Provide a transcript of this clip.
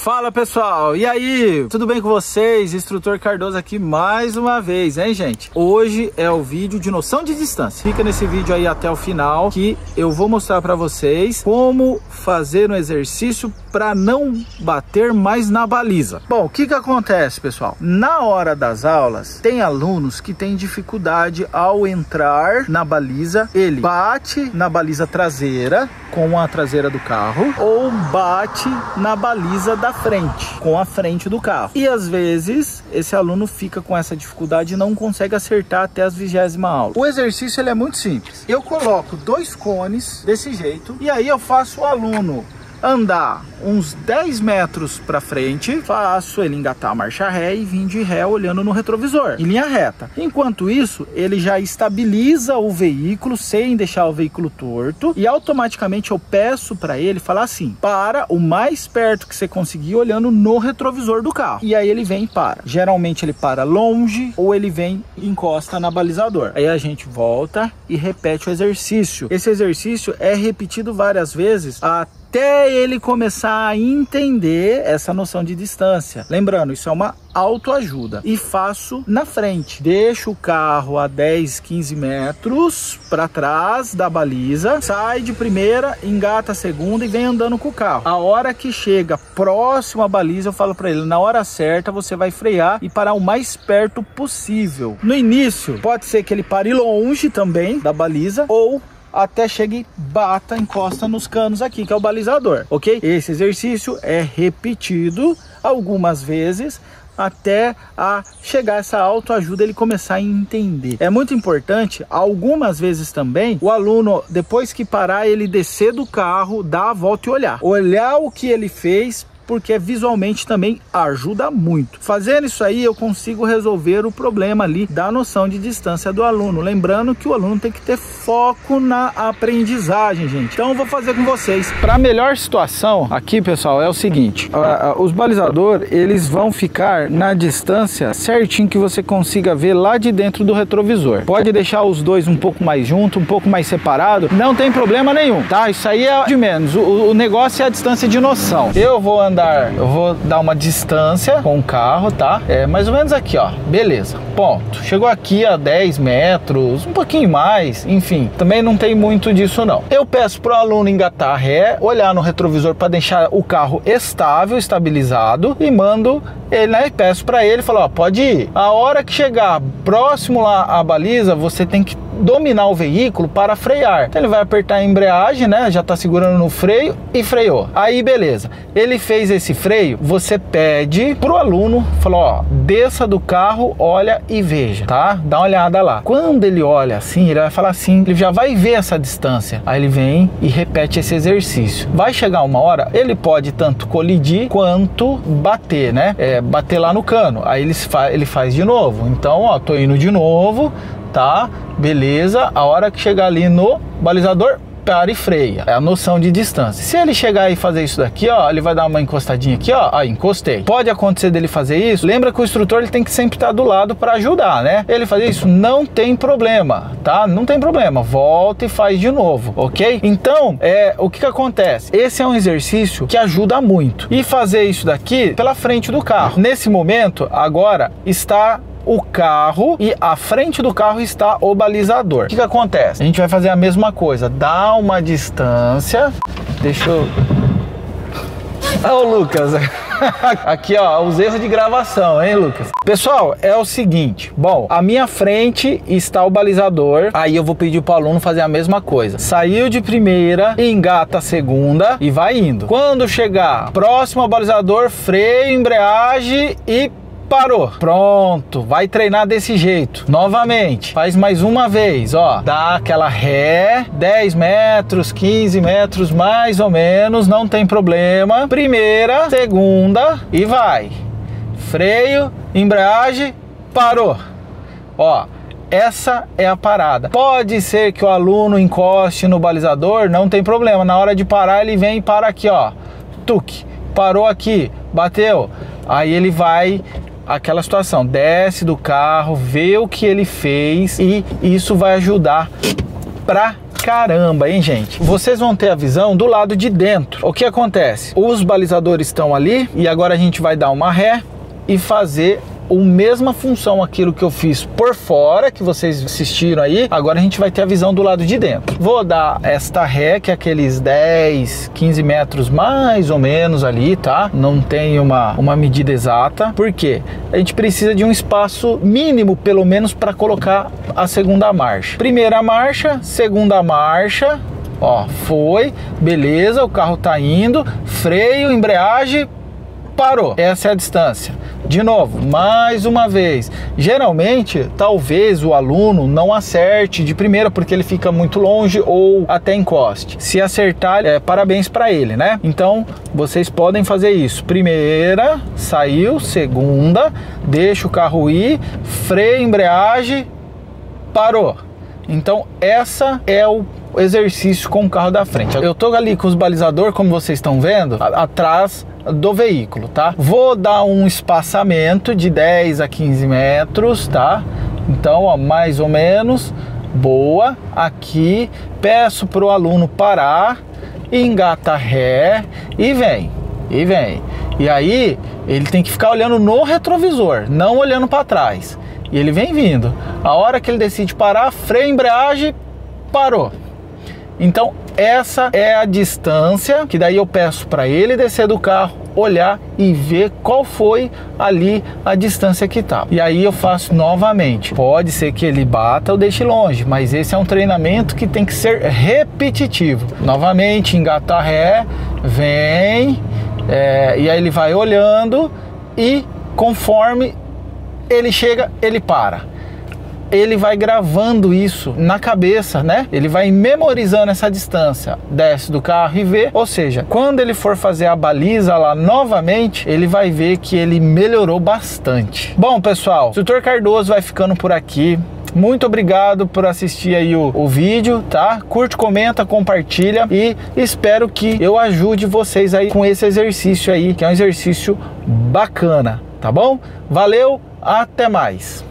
Fala pessoal, e aí? Tudo bem com vocês? Instrutor Cardoso aqui mais uma vez, hein gente? Hoje é o vídeo de noção de distância. Fica nesse vídeo aí até o final que eu vou mostrar para vocês como fazer um exercício para não bater mais na baliza. Bom, o que acontece, pessoal? Na hora das aulas, tem alunos que têm dificuldade ao entrar na baliza. Ele bate na baliza traseira com a traseira do carro ou bate na baliza da frente, com a frente do carro. E às vezes esse aluno fica com essa dificuldade e não consegue acertar até as 20ª aula. O exercício ele é muito simples. Eu coloco 2 cones desse jeito e aí eu faço o aluno andar uns 10 metros para frente, faço ele engatar a marcha ré e vir de ré olhando no retrovisor, em linha reta. Enquanto isso, ele já estabiliza o veículo sem deixar o veículo torto e automaticamente eu peço para ele falar assim: para o mais perto que você conseguir olhando no retrovisor do carro. E aí ele vem e para. Geralmente ele para longe ou ele vem e encosta na balizador. Aí a gente volta e repete o exercício. Esse exercício é repetido várias vezes até ele começar a entender essa noção de distância. Lembrando, isso é uma autoajuda. E faço na frente. Deixo o carro a 10, 15 metros para trás da baliza, sai de primeira, engata a segunda e vem andando com o carro. A hora que chega próximo à baliza, eu falo para ele: na hora certa você vai frear e parar o mais perto possível. No início, pode ser que ele pare longe também da baliza ou até chegue e bata, encosta nos canos aqui, que é o balizador, ok? Esse exercício é repetido algumas vezes até a chegar essa autoajuda, ele começar a entender. É muito importante, algumas vezes também, o aluno, depois que parar, ele descer do carro, dar a volta e olhar o que ele fez, porque visualmente também ajuda muito. Fazendo isso aí, eu consigo resolver o problema ali da noção de distância do aluno. Lembrando que o aluno tem que ter foco na aprendizagem, gente. Então eu vou fazer com vocês. Para a melhor situação aqui, pessoal, é o seguinte: os balizadores, eles vão ficar na distância certinho que você consiga ver lá de dentro do retrovisor. Pode deixar os dois um pouco mais junto, um pouco mais separado, não tem problema nenhum, tá? Isso aí é de menos. O negócio é a distância de noção. Eu vou dar uma distância com o carro, tá? É mais ou menos aqui, ó. Beleza, ponto. Chegou aqui a 10 metros, um pouquinho mais, enfim. Também não tem muito disso não. Eu peço pro aluno engatar a ré, olhar no retrovisor para deixar o carro estável, estabilizado, e mando ele, né? Peço para ele, falo: ó, pode ir. A hora que chegar próximo lá à baliza, você tem que dominar o veículo para frear. Então ele vai apertar a embreagem, né? Já tá segurando no freio e freou. Aí beleza. Ele fez esse freio, você pede pro aluno, falou: ó, desça do carro, olha e veja, tá? Dá uma olhada lá. Quando ele olha assim, ele vai falar assim, ele já vai ver essa distância. Aí ele vem e repete esse exercício. Vai chegar uma hora, ele pode tanto colidir quanto bater, né? Bater lá no cano. Aí ele faz de novo. Então, ó, tô indo de novo, tá? Beleza, a hora que chegar ali no balizador, para e freia. É a noção de distância. Se ele chegar e fazer isso daqui, ó, ele vai dar uma encostadinha aqui, ó, aí encostei. Pode acontecer dele fazer isso. Lembra que o instrutor ele tem que sempre estar do lado para ajudar, né? Ele fazer isso não tem problema, tá? Não tem problema. Volta e faz de novo, ok? Então, o que acontece? Esse é um exercício que ajuda muito. E fazer isso daqui pela frente do carro. Nesse momento, agora está o carro e à frente do carro está o balizador. O que acontece? A gente vai fazer a mesma coisa, dá uma distância. Deixa eu... Olha o Lucas. Aqui, ó, os erros de gravação, hein, Lucas? Pessoal, é o seguinte. Bom, à minha frente está o balizador. Aí eu vou pedir para o aluno fazer a mesma coisa. Saiu de primeira, engata a segunda e vai indo. Quando chegar próximo ao balizador, freio, embreagem e parou. Pronto, vai treinar desse jeito. Novamente, faz mais uma vez, ó. Dá aquela ré, 10 metros, 15 metros, mais ou menos, não tem problema. Primeira, segunda e vai. Freio, embreagem, parou. Ó, essa é a parada. Pode ser que o aluno encoste no balizador, não tem problema. Na hora de parar, ele vem e para aqui, ó. Tuque, parou aqui, bateu. Aí ele vai... aquela situação, desce do carro, vê o que ele fez e isso vai ajudar para caramba, hein, gente? Vocês vão ter a visão do lado de dentro. O que acontece? Os balizadores estão ali e agora a gente vai dar uma ré e fazer a mesma função, aquilo que eu fiz por fora, que vocês assistiram aí. Agora a gente vai ter a visão do lado de dentro. Vou dar esta ré, que é aqueles 10, 15 metros mais ou menos ali, tá? Não tem uma medida exata. Por quê? A gente precisa de um espaço mínimo, pelo menos, para colocar a segunda marcha. Primeira marcha, segunda marcha, ó, foi, beleza, o carro tá indo, freio, embreagem, parou. Essa é a distância. De novo, mais uma vez, geralmente, talvez o aluno não acerte de primeira porque ele fica muito longe ou até encoste. Se acertar, parabéns para ele, né? Então, vocês podem fazer isso. Primeira, saiu, segunda, deixa o carro ir, freio, embreagem, parou. Então, essa é o exercício com o carro da frente. Eu tô ali com os balizadores, como vocês estão vendo, atrás do veículo, tá? Vou dar um espaçamento de 10 a 15 metros, tá? Então, ó, mais ou menos, boa. Aqui, peço pro aluno parar, engata ré e vem, e vem. E aí, ele tem que ficar olhando no retrovisor, não olhando para trás. E ele vem vindo. A hora que ele decide parar, freio, embreagem, parou. Então essa é a distância que daí eu peço para ele descer do carro, olhar e ver qual foi ali a distância que tá. E aí eu faço novamente. Pode ser que ele bata ou deixe longe, mas esse é um treinamento que tem que ser repetitivo. Novamente, engatar ré, vem, e aí ele vai olhando e conforme ele chega, ele para. Ele vai gravando isso na cabeça, né? Ele vai memorizando essa distância, desce do carro e vê. Ou seja, quando ele for fazer a baliza lá novamente, ele vai ver que ele melhorou bastante. Bom, pessoal, o Instrutor Cardoso vai ficando por aqui. Muito obrigado por assistir aí o vídeo, tá? Curte, comenta, compartilha e espero que eu ajude vocês aí com esse exercício aí, que é um exercício bacana, tá bom? Valeu, até mais!